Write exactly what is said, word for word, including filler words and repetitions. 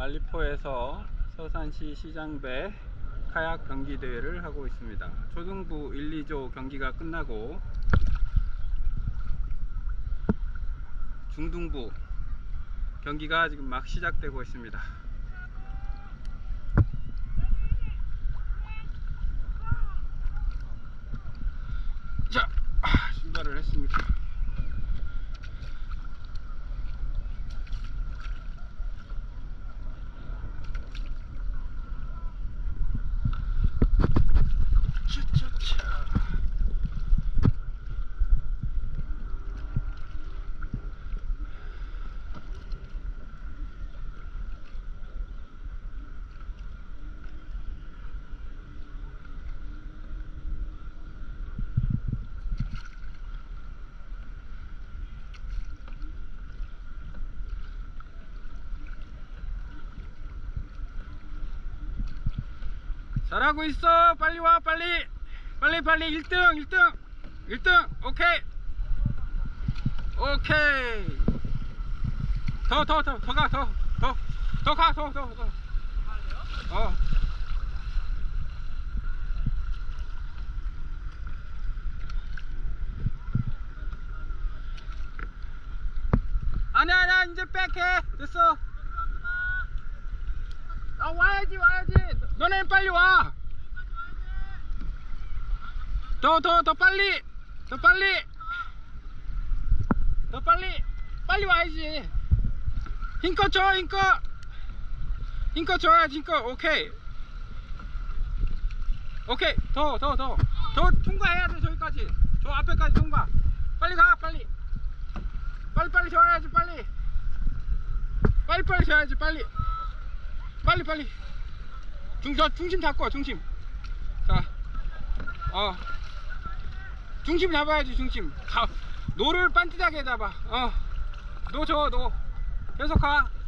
말리포에서 서산시 시장배 카약 경기 대회를 하고 있습니다. 초등부 일, 이조 경기가 끝나고 중등부 경기가 지금 막 시작되고 있습니다. 자, 출발을 했습니다. 잘하고 있어. 빨리 와. 빨리 빨리 빨리 일 등 일 등 일 등. 오케이 오케이. 더 더 더 더 가. 더 더 더 가. 더 더 더. 어 아니야 아니야 이제 백해. 됐어. 아 와야지 와야지. 너네 빨리 와. 더 더 더 빨리 더 빨리 더 빨리 빨리 와야지. 힘껏 줘. 힘껏 힘껏 줘야지. 힘껏. 오케이 오케이. 더 더 더 더 통과해야 돼. 저기까지 저 앞에까지 통과. 빨리 가. 빨리 빨리 빨리 줘야지. 빨리 빨리 빨리 줘야지. 빨리 빨리 빨리 중, 저 중심 잡고. 중심. 자, 어 중심 잡아야지. 중심. 가, 노를 반듯하게 잡아. 어 노 줘. 노 계속 가.